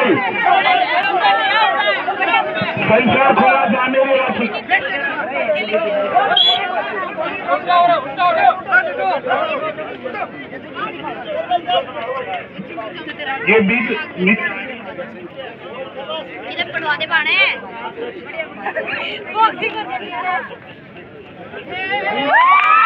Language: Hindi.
भाई संसार खोला जाने ये बीच इधर पढ़वा दे बाणे बॉक्सिंग कर